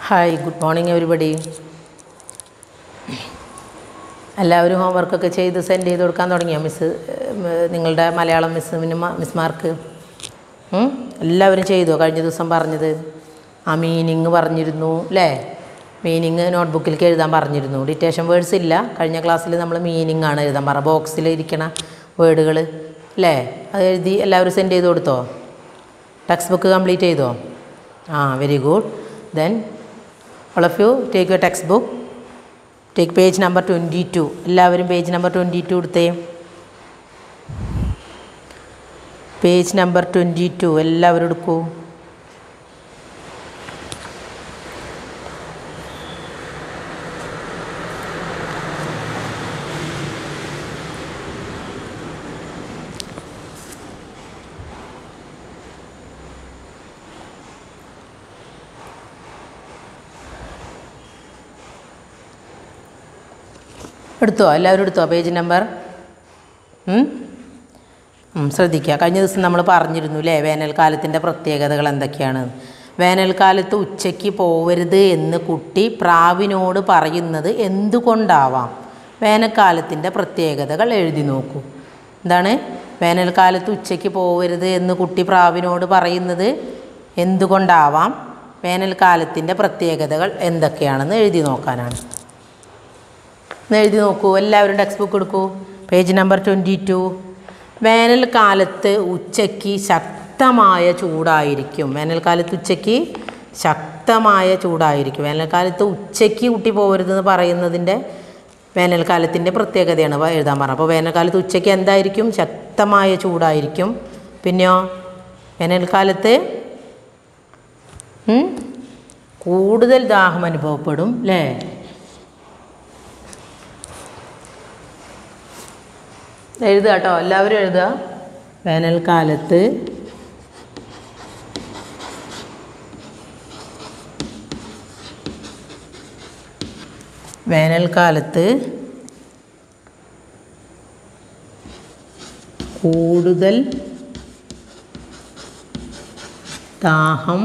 Hi, good morning everybody. എല്ലാവരും homework ഒക്കെ ചെയ്ത് സെൻഡ് ചെയ്ത് കൊടുക്കാൻ തുടങ്ങിയോ മിസ്? നിങ്ങളുടെ മലയാളം മിസ്മാർക്ക് എല്ലാവരും ചെയ്തോ? കഴിഞ്ഞ ദിവസം പറഞ്ഞത് ആ മീനിങ് പറഞ്ഞിരുന്നു അല്ലേ? മീനിങ് നോട്ട്ബുക്കിലേക്ക് എഴുതാൻ പറഞ്ഞിരുന്നു. ഡിറ്റേഷൻ വേർഡ്സ് ഇല്ല. കഴിഞ്ഞ ക്ലാസ്സിൽ നമ്മൾ മീനിങ് ആണ് എഴുതാൻ പറഞ്ഞത്. ബോക്സിൽ ഇരിക്കണ വേർഡുകൾ അല്ലേ? അത് എഴുതി എല്ലാവരും സെൻഡ് ചെയ്ത് കൊടുത്തോ? ടെക്സ്റ്റ് ബുക്ക് കംപ്ലീറ്റ് ചെയ്തോ? Very good. Then all of you take your textbook, take page number 22. എല്ലാവരും പേജ് നമ്പർ 22 എടുത്തേ. പേജ് നമ്പർ 22 എല്ലാവരും എടുക്കൂ. എടുത്തോ? എല്ലാവരും എടുത്തോ പേജ് നമ്പർ? ശ്രദ്ധിക്കുക. കഴിഞ്ഞ ദിവസം നമ്മൾ പറഞ്ഞിരുന്നു അല്ലേ, വേനൽക്കാലത്തിൻ്റെ പ്രത്യേകതകൾ എന്തൊക്കെയാണ്? വേനൽക്കാലത്ത് ഉച്ചയ്ക്ക് പോവരുത് എന്ന് കുട്ടി പ്രാവിനോട് പറയുന്നത് എന്തുകൊണ്ടാവാം? വേനൽക്കാലത്തിൻ്റെ പ്രത്യേകതകൾ എഴുതി നോക്കൂ. എന്താണ്? വേനൽക്കാലത്ത് ഉച്ചയ്ക്ക് പോവരുത് എന്ന് കുട്ടി പ്രാവിനോട് പറയുന്നത് എന്തുകൊണ്ടാവാം? വേനൽക്കാലത്തിൻ്റെ പ്രത്യേകതകൾ എന്തൊക്കെയാണെന്ന് എഴുതി നോക്കാനാണ്. എഴുതി നോക്കൂ. എല്ലാവരും ടെക്സ്റ്റ് ബുക്ക് എടുക്കൂ. Page number 22. വേനൽക്കാലത്ത് ഉച്ചയ്ക്ക് ശക്തമായ ചൂടായിരിക്കും. വേനൽക്കാലത്ത് ഉച്ചയ്ക്ക് ശക്തമായ ചൂടായിരിക്കും. വേനൽക്കാലത്ത് ഉച്ചയ്ക്ക് കുട്ടി പോകരുതെന്ന് പറയുന്നതിൻ്റെ വേനൽക്കാലത്തിൻ്റെ പ്രത്യേകതയാണ് എഴുതാൻ പറഞ്ഞത്. അപ്പോൾ വേനൽക്കാലത്ത് ഉച്ചയ്ക്ക് എന്തായിരിക്കും? ശക്തമായ ചൂടായിരിക്കും. പിന്നെയോ വേനൽക്കാലത്ത് കൂടുതൽ ദാഹം അനുഭവപ്പെടും അല്ലേ? എഴുതുക കേട്ടോ, എല്ലാവരും എഴുതുക. വേനൽക്കാലത്ത് കൂടുതൽ ദാഹം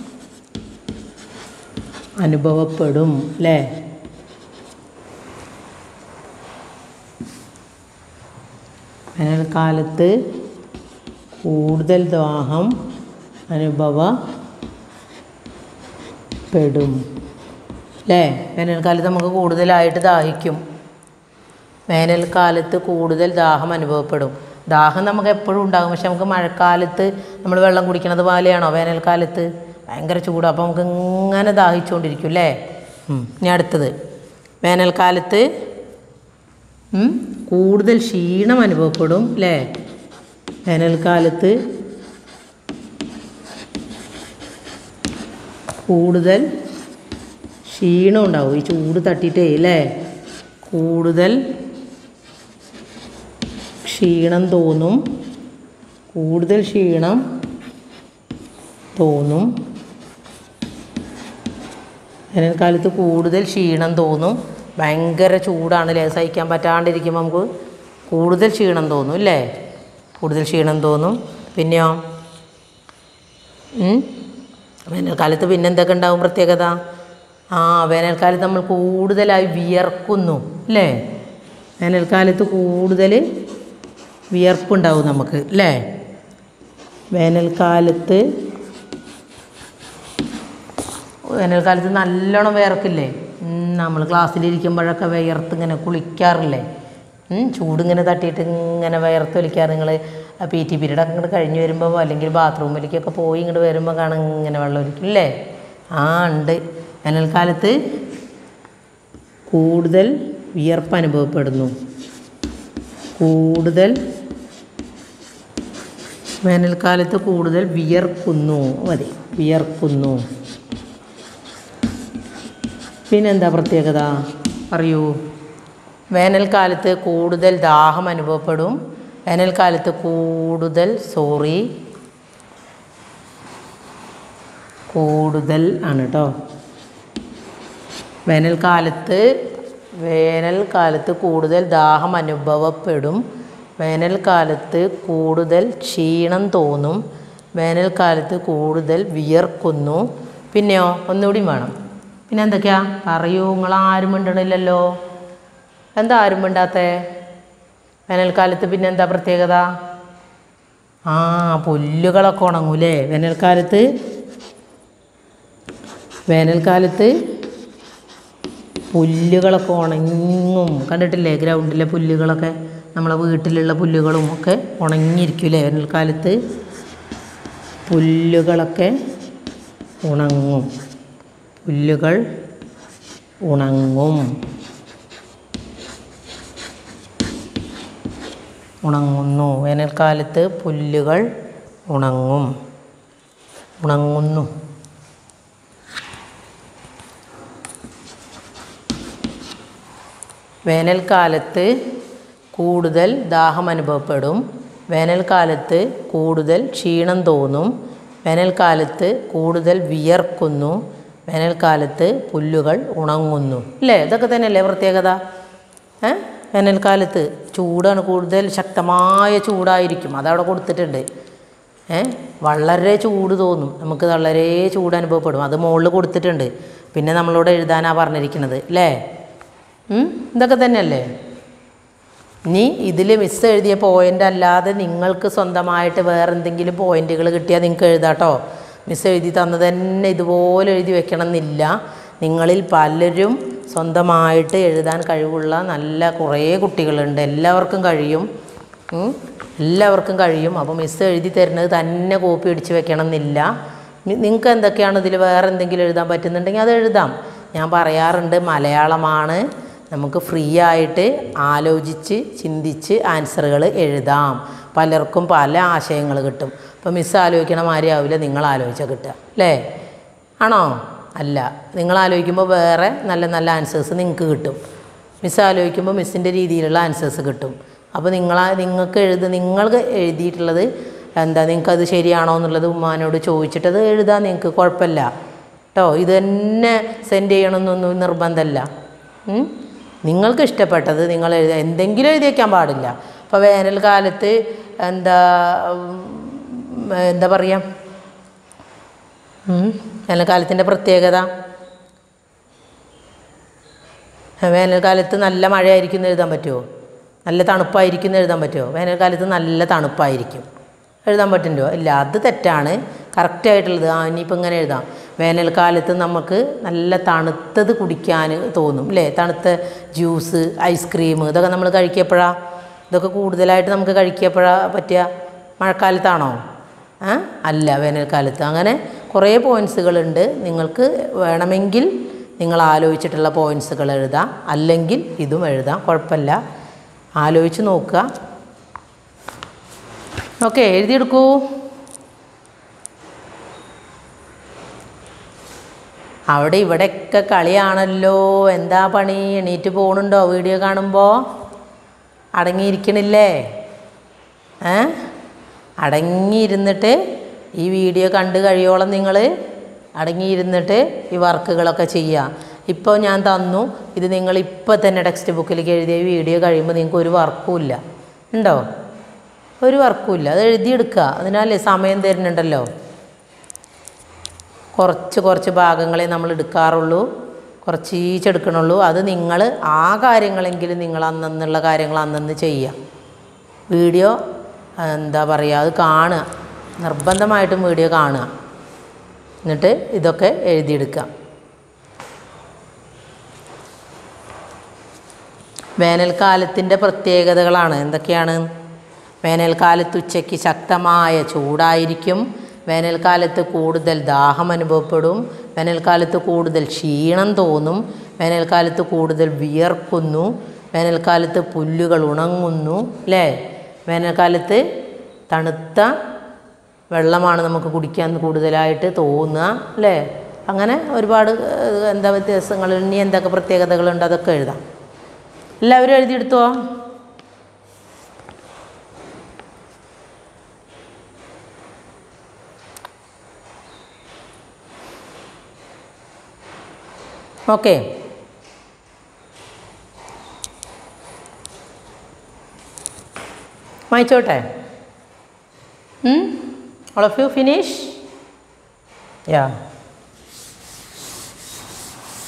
അനുഭവപ്പെടും അല്ലേ? വേനൽക്കാലത്ത് കൂടുതൽ ദാഹം അനുഭവപ്പെടും അല്ലേ? വേനൽക്കാലത്ത് നമുക്ക് കൂടുതലായിട്ട് ദാഹിക്കും. വേനൽക്കാലത്ത് കൂടുതൽ ദാഹം അനുഭവപ്പെടും. ദാഹം നമുക്ക് എപ്പോഴും ഉണ്ടാകും. പക്ഷെ നമുക്ക് മഴക്കാലത്ത് നമ്മൾ വെള്ളം കുടിക്കണത് പോലെയാണോ? വേനൽക്കാലത്ത് ഭയങ്കര ചൂടാണ്. അപ്പോൾ നമുക്ക് ഇങ്ങനെ ദാഹിച്ചുകൊണ്ടിരിക്കും അല്ലേ? ഇനി അടുത്തത്, വേനൽക്കാലത്ത് കൂടുതൽ ക്ഷീണം അനുഭവപ്പെടും അല്ലേ? വേനൽക്കാലത്ത് കൂടുതൽ ക്ഷീണം ഉണ്ടാവും. ഈ ചൂട് തട്ടിയിട്ടേ അല്ലേ? കൂടുതൽ ക്ഷീണം തോന്നും. വേനൽക്കാലത്ത് കൂടുതൽ ക്ഷീണം തോന്നും. ഭയങ്കര ചൂടാണല്ലേ? സഹിക്കാൻ പറ്റാണ്ടിരിക്കുമ്പോൾ നമുക്ക് കൂടുതൽ ക്ഷീണം തോന്നും അല്ലേ? കൂടുതൽ ക്ഷീണം തോന്നും. പിന്നെയോ വേനൽക്കാലത്ത് പിന്നെ എന്തൊക്കെ ഉണ്ടാവും പ്രത്യേകത? വേനൽക്കാലത്ത് നമ്മൾ കൂടുതലായി വിയർക്കുന്നു അല്ലേ? വേനൽക്കാലത്ത് കൂടുതൽ വിയർപ്പുണ്ടാവും നമുക്ക് അല്ലേ? വേനൽക്കാലത്ത് നല്ലോണം വിയർക്കില്ലേ? നമ്മൾ ക്ലാസ്സിലിരിക്കുമ്പോഴൊക്കെ വിയർത്തിങ്ങനെ കുളിക്കാറില്ലേ? ചൂടിങ്ങനെ തട്ടിയിട്ട് ഇങ്ങനെ വിയർത്തൊലിക്കാറ്. നിങ്ങൾ PT പീരീഡൊക്കെ ഇങ്ങോട്ട് കഴിഞ്ഞ് വരുമ്പോൾ അല്ലെങ്കിൽ ബാത്റൂമിലേക്കൊക്കെ പോയി ഇങ്ങോട്ട് വരുമ്പോൾ കാണാൻ ഇങ്ങനെ വെള്ളം ഒലിക്കും അല്ലേ? ഉണ്ട്. വേനൽക്കാലത്ത് കൂടുതൽ വിയർപ്പ് അനുഭവപ്പെടുന്നു. വേനൽക്കാലത്ത് കൂടുതൽ വിയർക്കുന്നു. പിന്നെന്താ പ്രത്യേകത പറയൂ? വേനൽക്കാലത്ത് കൂടുതൽ ദാഹം അനുഭവപ്പെടും. വേനൽക്കാലത്ത് കൂടുതൽ ആണ് കേട്ടോ. വേനൽക്കാലത്ത് കൂടുതൽ ദാഹം അനുഭവപ്പെടും. വേനൽക്കാലത്ത് കൂടുതൽ ക്ഷീണം തോന്നും. വേനൽക്കാലത്ത് കൂടുതൽ വിയർക്കുന്നു. പിന്നെയോ ഒന്നുകൂടി വേണം. പിന്നെ എന്തൊക്കെയാ പറയൂ, നിങ്ങളാരും മിണ്ടണില്ലല്ലോ. എന്താ ആരും മിണ്ടാത്തേ? വേനൽക്കാലത്ത് പിന്നെ എന്താ പ്രത്യേകത? പുല്ലുകളൊക്കെ ഉണങ്ങൂലേ വേനൽക്കാലത്ത്? വേനൽക്കാലത്ത് പുല്ലുകളൊക്കെ ഉണങ്ങും. കണ്ടിട്ടില്ലേ ഗ്രൗണ്ടിലെ പുല്ലുകളൊക്കെ? നമ്മളെ വീട്ടിലുള്ള പുല്ലുകളും ഒക്കെ ഉണങ്ങിയിരിക്കൂലേ വേനൽക്കാലത്ത്? പുല്ലുകളൊക്കെ ഉണങ്ങും. പുല്ലുകൾ ഉണങ്ങും. ഉണങ്ങുന്നു. വേനൽക്കാലത്ത് പുല്ലുകൾ ഉണങ്ങും. ഉണങ്ങുന്നു. വേനൽക്കാലത്ത് കൂടുതൽ ദാഹം അനുഭവപ്പെടും. വേനൽക്കാലത്ത് കൂടുതൽ ക്ഷീണം തോന്നും. വേനൽക്കാലത്ത് കൂടുതൽ വിയർക്കുന്നു. വേനൽക്കാലത്ത് പുല്ലുകൾ ഉണങ്ങുന്നു. അല്ലേ? ഇതൊക്കെ തന്നെയല്ലേ പ്രത്യേകത? വേനൽക്കാലത്ത് ചൂടാണ്, കൂടുതൽ ശക്തമായ ചൂടായിരിക്കും. അതവിടെ കൊടുത്തിട്ടുണ്ട്. വളരെ ചൂട് തോന്നും, നമുക്ക് വളരെ ചൂട് അനുഭവപ്പെടും. അത് മുകളിൽ കൊടുത്തിട്ടുണ്ട്. പിന്നെ നമ്മളോട് എഴുതാനാണ് പറഞ്ഞിരിക്കുന്നത് അല്ലേ? ഇതൊക്കെ തന്നെയല്ലേ? ഇനി ഇതിൽ മിസ് എഴുതിയ പോയിൻ്റ് അല്ലാതെ നിങ്ങൾക്ക് സ്വന്തമായിട്ട് വേറെ എന്തെങ്കിലും പോയിൻ്റുകൾ കിട്ടിയാൽ നിങ്ങൾക്ക് എഴുതാട്ടോ. മിസ് എഴുതി തന്നത് തന്നെ ഇതുപോലെ എഴുതി വെക്കണം എന്നില്ല. നിങ്ങളിൽ പലരും സ്വന്തമായിട്ട് എഴുതാൻ കഴിവുള്ള നല്ല കുറേ കുട്ടികളുണ്ട്. എല്ലാവർക്കും കഴിയും. എല്ലാവർക്കും കഴിയും. അപ്പോൾ മിസ് എഴുതി തരുന്നത് തന്നെ കോപ്പി അടിച്ച് വെക്കണം എന്നില്ല. നിങ്ങൾക്ക് എന്തൊക്കെയാണ് ഇതിൽ വേറെ എന്തെങ്കിലും എഴുതാൻ പറ്റുന്നുണ്ടെങ്കിൽ അത് എഴുതാം. ഞാൻ പറയാറുണ്ട്, മലയാളമാണ്, നമുക്ക് ഫ്രീ ആയിട്ട് ആലോചിച്ച് ചിന്തിച്ച് ആൻസറുകൾ എഴുതാം. പലർക്കും പല ആശയങ്ങൾ കിട്ടും. അപ്പോൾ മിസ് ആലോചിക്കണ മാതിരി ആവില്ല നിങ്ങൾ ആലോചിച്ചാൽ കിട്ടുക അല്ലേ? ആണോ? അല്ല. നിങ്ങൾ ആലോചിക്കുമ്പോൾ വേറെ നല്ല നല്ല ആൻസേഴ്സ് നിങ്ങൾക്ക് കിട്ടും. മിസ് ആലോചിക്കുമ്പോൾ മിസ്സിൻ്റെ രീതിയിലുള്ള ആൻസേഴ്സ് കിട്ടും. അപ്പോൾ നിങ്ങൾക്ക് എഴുതിയിട്ടുള്ളത് എന്താ, നിങ്ങൾക്കത് ശരിയാണോ എന്നുള്ളത് ഉമ്മാനോട് ചോദിച്ചിട്ടത് എഴുതാൻ നിങ്ങൾക്ക് കുഴപ്പമില്ല കേട്ടോ. ഇത് തന്നെ സെൻഡ് ചെയ്യണമെന്നൊന്നും നിർബന്ധമല്ല. നിങ്ങൾക്ക് ഇഷ്ടപ്പെട്ടത് നിങ്ങൾ എഴുതുക. എന്തെങ്കിലും എഴുതി വയ്ക്കാൻ പാടില്ല. അപ്പോൾ വേനൽക്കാലത്ത് എന്താ പറയുക, വേനൽക്കാലത്തിൻ്റെ പ്രത്യേകത, വേനൽക്കാലത്ത് നല്ല മഴയായിരിക്കും എന്ന് എഴുതാൻ പറ്റുമോ? നല്ല തണുപ്പായിരിക്കും എന്ന് എഴുതാൻ പറ്റുമോ? വേനൽക്കാലത്ത് നല്ല തണുപ്പായിരിക്കും എഴുതാൻ പറ്റുമോ? ഇല്ല, അത് തെറ്റാണ്. കറക്റ്റായിട്ടുള്ളത് ഇനിയിപ്പോൾ ഇങ്ങനെ എഴുതാം. വേനൽക്കാലത്ത് നമുക്ക് നല്ല തണുത്തത് കുടിക്കാൻ തോന്നും അല്ലേ? തണുത്ത ജ്യൂസ്, ഐസ്ക്രീം, ഇതൊക്കെ നമ്മൾ കഴിക്കപ്പോഴാണ്? ഇതൊക്കെ കൂടുതലായിട്ട് നമുക്ക് കഴിക്കപ്പോഴാണ് പറ്റുക? മഴക്കാലത്താണോ? അല്ല, വേനൽക്കാലത്ത്. അങ്ങനെ കുറേ പോയിൻറ്റ്സുകളുണ്ട്. നിങ്ങൾക്ക് വേണമെങ്കിൽ നിങ്ങൾ ആലോചിച്ചിട്ടുള്ള പോയിൻറ്റ്സുകൾ എഴുതാം, അല്ലെങ്കിൽ ഇതും എഴുതാം, കുഴപ്പമില്ല. ആലോചിച്ച് നോക്കുക. ഓക്കെ, എഴുതിയെടുക്കൂ. അവിടെ ഇവിടെയൊക്കെ കളിയാണല്ലോ. എന്താ പണി? എണീറ്റ് പോകണുണ്ടോ വീഡിയോ കാണുമ്പോൾ? അടങ്ങിയിരിക്കണില്ലേ? അടങ്ങിയിരുന്നിട്ട് ഈ വീഡിയോ കണ്ട് കഴിയോളം നിങ്ങൾ അടങ്ങിയിരുന്നിട്ട് ഈ വർക്കുകളൊക്കെ ചെയ്യുക. ഇപ്പോൾ ഞാൻ തന്നു, ഇത് നിങ്ങൾ ഇപ്പോൾ തന്നെ ടെക്സ്റ്റ് ബുക്കിലേക്ക് എഴുതിയ വീഡിയോ കഴിയുമ്പോൾ നിങ്ങൾക്ക് ഒരു വർക്കും ഇല്ല. ഉണ്ടോ? ഒരു വർക്കും ഇല്ല. അത് എഴുതിയെടുക്കുക. അതിനാലേ സമയം തരുന്നുണ്ടല്ലോ. കുറച്ച് ഭാഗങ്ങളെ നമ്മൾ എടുക്കാറുള്ളൂ, കുറച്ചെടുക്കണുള്ളൂ. അത് നിങ്ങൾ ആ കാര്യങ്ങളെങ്കിലും നിങ്ങൾ അന്നുള്ള കാര്യങ്ങൾ അന്നന്ന് ചെയ്യുക. വീഡിയോ എന്താ പറയുക, അത് കാണുക, നിർബന്ധമായിട്ടും വീഡിയോ കാണുക. എന്നിട്ട് ഇതൊക്കെ എഴുതിയെടുക്കുക. വേനൽക്കാലത്തിൻ്റെ പ്രത്യേകതകളാണ് എന്തൊക്കെയാണ്? വേനൽക്കാലത്ത് ഉച്ചയ്ക്ക് ശക്തമായ ചൂടായിരിക്കും. വേനൽക്കാലത്ത് കൂടുതൽ ദാഹം അനുഭവപ്പെടും. വേനൽക്കാലത്ത് കൂടുതൽ ക്ഷീണം തോന്നും. വേനൽക്കാലത്ത് കൂടുതൽ വിയർക്കുന്നു. വേനൽക്കാലത്ത് പുല്ലുകൾ ഉണങ്ങുന്നു അല്ലേ? വേനൽക്കാലത്ത് തണുത്ത വെള്ളമാണ് നമുക്ക് കുടിക്കാൻ കൂടുതലായിട്ട് തോന്നുക അല്ലേ? അങ്ങനെ ഒരുപാട് എന്താ വ്യത്യാസങ്ങൾ, ഇനി എന്തൊക്കെ പ്രത്യേകതകളുണ്ട് അതൊക്കെ എഴുതാം. എല്ലാവരും എഴുതിയെടുത്തോ? ഓക്കെ, വായിച്ചോട്ടെ. All of you finish? Yeah.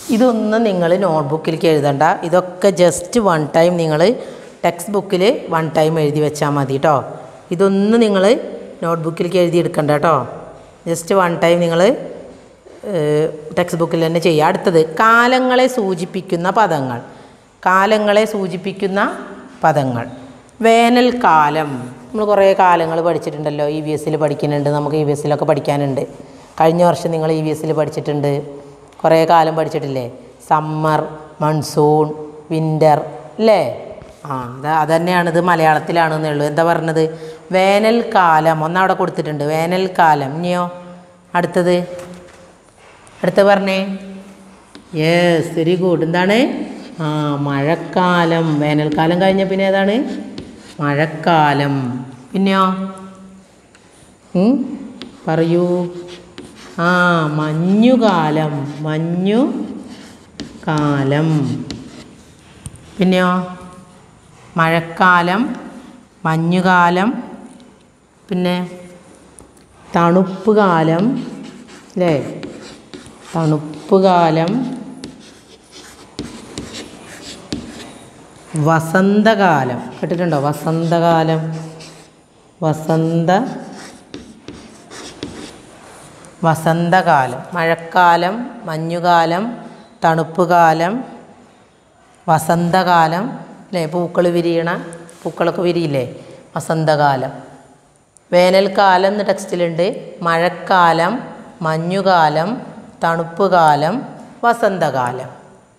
ഇതൊന്നും നിങ്ങൾ നോട്ട്ബുക്കിലേക്ക് എഴുതണ്ട. ഇതൊക്കെ ജസ്റ്റ് വൺ ടൈം നിങ്ങൾ ടെക്സ്റ്റ് ബുക്കിൽ വൺ ടൈം എഴുതി വെച്ചാൽ മതി കേട്ടോ. ഇതൊന്നും നിങ്ങൾ നോട്ട്ബുക്കിലേക്ക് എഴുതി എടുക്കണ്ട കേട്ടോ. ജസ്റ്റ് വൺ ടൈം നിങ്ങൾ ടെക്സ്റ്റ് ബുക്കിൽ തന്നെ ചെയ്യുക. അടുത്തത് കാലങ്ങളെ സൂചിപ്പിക്കുന്ന പദങ്ങൾ. കാലങ്ങളെ സൂചിപ്പിക്കുന്ന പദങ്ങൾ. വേനൽക്കാലം നമ്മൾ കുറേ കാലങ്ങൾ പഠിച്ചിട്ടുണ്ടല്ലോ. EVS പഠിക്കുന്നുണ്ട്, നമുക്ക് EVS പഠിക്കാനുണ്ട്. കഴിഞ്ഞ വർഷം നിങ്ങൾ EVS പഠിച്ചിട്ടുണ്ട്, കുറേ കാലം പഠിച്ചിട്ടില്ലേ? സമ്മർ, മൺസൂൺ, വിൻ്റർ അല്ലേ? അതന്നെയാണിത്, മലയാളത്തിലാണെന്നേ ഉള്ളൂ. എന്താ പറഞ്ഞത്? വേനൽക്കാലം ഒന്നവിടെ കൊടുത്തിട്ടുണ്ട്, വേനൽക്കാലം. ഇനിയോ അടുത്തത് പറഞ്ഞേ. Yes, very good. എന്താണ്? മഴക്കാലം. വേനൽക്കാലം കഴിഞ്ഞ പിന്നെ ഏതാണ്? മഴക്കാലം. പിന്നെയോ പറയൂ. മഞ്ഞുകാലം. മഞ്ഞുകാലം. പിന്നെയോ മഴക്കാലം, മഞ്ഞുകാലം, പിന്നെ തണുപ്പ് കാലം അല്ലേ? തണുപ്പ് കാലം, വസന്തകാലം. കേട്ടിട്ടുണ്ടോ? വസന്തകാലം, വസന്തകാലം. മഴക്കാലം, മഞ്ഞുകാലം, തണുപ്പ് കാലം, വസന്തകാലം അല്ലേ? പൂക്കളൊക്കെ വിരിയില്ലേ? വസന്തകാലം. വേനൽക്കാലം എന്ന് ടെക്സ്റ്റിലുണ്ട്. മഴക്കാലം, മഞ്ഞുകാലം, തണുപ്പ് കാലം, വസന്തകാലം.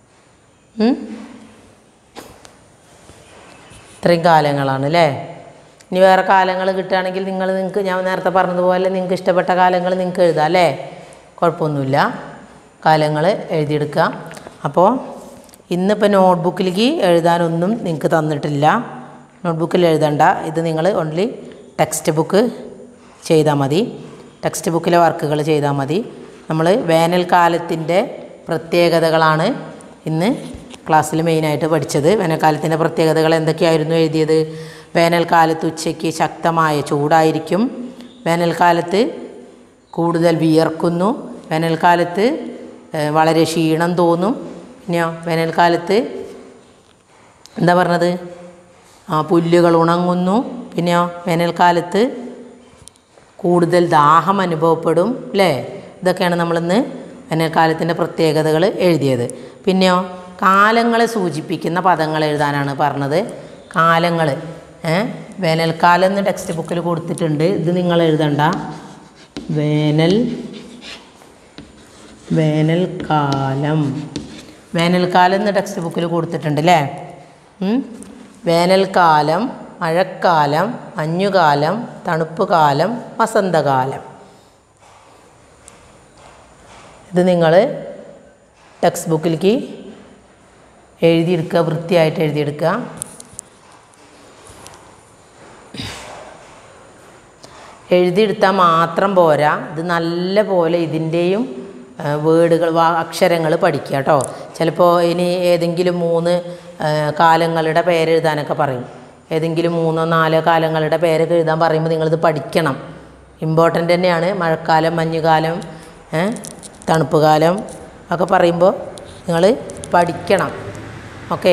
ഇത്രയും കാലങ്ങളാണ് അല്ലേ? ഇനി വേറെ കാലങ്ങൾ കിട്ടുകയാണെങ്കിൽ നിങ്ങൾക്ക് ഞാൻ നേരത്തെ പറഞ്ഞതുപോലെ നിങ്ങൾക്ക് ഇഷ്ടപ്പെട്ട കാലങ്ങൾ നിങ്ങൾക്ക് എഴുതാം അല്ലേ? കുഴപ്പമൊന്നുമില്ല, കാലങ്ങൾ എഴുതിയെടുക്കുക. അപ്പോൾ ഇന്നിപ്പോൾ നോട്ട്ബുക്കിലേക്ക് എഴുതാനൊന്നും നിങ്ങൾക്ക് തന്നിട്ടില്ല. നോട്ട്ബുക്കിൽ എഴുതണ്ട. ഇത് നിങ്ങൾ ഓൺലി ടെക്സ്റ്റ് ബുക്ക് ചെയ്താൽ മതി. ടെക്സ്റ്റ് ബുക്കിലെ വർക്കുകൾ ചെയ്താൽ മതി. നമ്മൾ വേനൽക്കാലത്തിൻ്റെ പ്രത്യേകതകളാണ് ഇന്ന് ക്ലാസ്സിൽ മെയിനായിട്ട് പഠിച്ചത്. വേനൽക്കാലത്തിൻ്റെ പ്രത്യേകതകൾ എന്തൊക്കെയായിരുന്നു എഴുതിയത്? വേനൽക്കാലത്ത് ഉച്ചയ്ക്ക് ശക്തമായ ചൂടായിരിക്കും. വേനൽക്കാലത്ത് കൂടുതൽ വിയർക്കുന്നു. വേനൽക്കാലത്ത് വളരെ ക്ഷീണം തോന്നും. പിന്നെയോ വേനൽക്കാലത്ത് എന്താ പറഞ്ഞത്? പുല്ലുകൾ ഉണങ്ങുന്നു. പിന്നെയോ വേനൽക്കാലത്ത് കൂടുതൽ ദാഹം അനുഭവപ്പെടും അല്ലേ? ഇതൊക്കെയാണ് നമ്മളിന്ന് വേനൽക്കാലത്തിൻ്റെ പ്രത്യേകതകൾ എഴുതിയത്. പിന്നെയോ കാലങ്ങളെ സൂചിപ്പിക്കുന്ന പദങ്ങൾ എഴുതാനാണ് പറഞ്ഞത്. കാലങ്ങൾ വേനൽക്കാലം എന്ന് ടെക്സ്റ്റ് ബുക്കിൽ കൊടുത്തിട്ടുണ്ട്. ഇത് നിങ്ങൾ എഴുതണ്ട. വേനൽക്കാലം എന്ന് ടെക്സ്റ്റ് ബുക്കിൽ കൊടുത്തിട്ടുണ്ട് അല്ലേ? വേനൽക്കാലം, മഴക്കാലം, മഞ്ഞുകാലം, തണുപ്പ് കാലം, വസന്തകാലം. ഇത് നിങ്ങൾ ടെക്സ്റ്റ് ബുക്കിലേക്ക് എഴുതിയെടുക്കുക, വൃത്തിയായിട്ട് എഴുതിയെടുക്കുക. എഴുതിയെടുത്താൽ മാത്രം പോരാ, ഇത് നല്ല പോലെ ഇതിൻ്റെയും വേർഡുകൾ അക്ഷരങ്ങൾ പഠിക്കുക കേട്ടോ. ചിലപ്പോൾ ഇനി ഏതെങ്കിലും 3 കാലങ്ങളുടെ പേരെഴുതാനൊക്കെ പറയും. ഏതെങ്കിലും 3 or 4 കാലങ്ങളുടെ പേരൊക്കെ എഴുതാൻ പറയുമ്പോൾ നിങ്ങളിത് പഠിക്കണം. ഇമ്പോർട്ടൻ്റ് തന്നെയാണ്. മഴക്കാലം, മഞ്ഞുകാലം, തണുപ്പ് കാലം ഒക്കെ പറയുമ്പോൾ നിങ്ങൾ പഠിക്കണം. ഓക്കെ?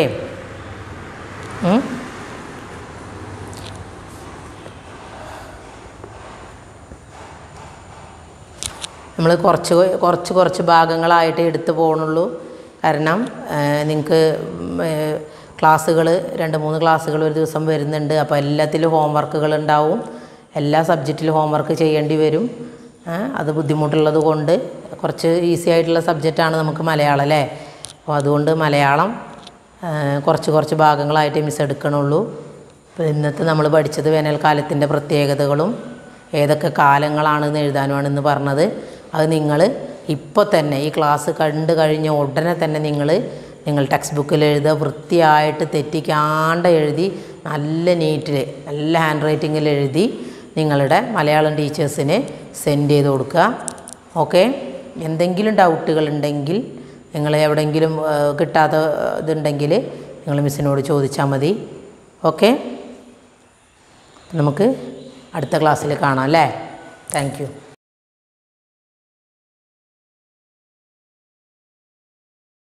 നമ്മൾ കുറച്ച് ഭാഗങ്ങളായിട്ട് എടുത്തു പോകണുള്ളൂ. കാരണം നിങ്ങൾക്ക് ക്ലാസ്സുകൾ 2-3 ക്ലാസ്സുകൾ ഒരു ദിവസം വരുന്നുണ്ട്. അപ്പോൾ എല്ലാത്തിലും ഹോംവർക്കുകൾ ഉണ്ടാവും. എല്ലാ സബ്ജക്റ്റിലും ഹോംവർക്ക് ചെയ്യേണ്ടി വരും. അത് ബുദ്ധിമുട്ടുള്ളത് കൊണ്ട് കുറച്ച് ഈസി ആയിട്ടുള്ള സബ്ജക്റ്റാണ് നമുക്ക് മലയാളം അല്ലേ? അപ്പോൾ അതുകൊണ്ട് മലയാളം കുറച്ച് ഭാഗങ്ങളായിട്ട് മിസ് എടുക്കണുള്ളൂ. അപ്പോൾ ഇന്നത്തെ നമ്മൾ പഠിച്ചത് വേനൽക്കാലത്തിൻ്റെ പ്രത്യേകതകളും ഏതൊക്കെ കാലങ്ങളാണെന്ന് എഴുതാനുമാണ് ഇന്ന് പറഞ്ഞത്. അത് നിങ്ങൾ ഇപ്പോൾ തന്നെ ഈ ക്ലാസ് കണ്ടു കഴിഞ്ഞ ഉടനെ തന്നെ നിങ്ങൾ ടെക്സ്റ്റ് ബുക്കിൽ എഴുതുക. വൃത്തിയായിട്ട് തെറ്റിക്കാണ്ട് എഴുതി നല്ല നീറ്റിൽ നല്ല ഹാൻഡ് റൈറ്റിങ്ങിൽ എഴുതി നിങ്ങളുടെ മലയാളം ടീച്ചേഴ്സിന് സെൻഡ് ചെയ്ത് കൊടുക്കുക. ഓക്കെ? എന്തെങ്കിലും ഡൗട്ടുകൾ ഉണ്ടെങ്കിൽ നിങ്ങൾ എവിടെയെങ്കിലും കിട്ടാത്ത ഇതുണ്ടെങ്കിൽ നിങ്ങൾ മിസ്സിനോട് ചോദിച്ചാൽ മതി. ഓക്കെ? നമുക്ക് അടുത്ത ക്ലാസ്സിൽ കാണാം അല്ലേ? Thank U.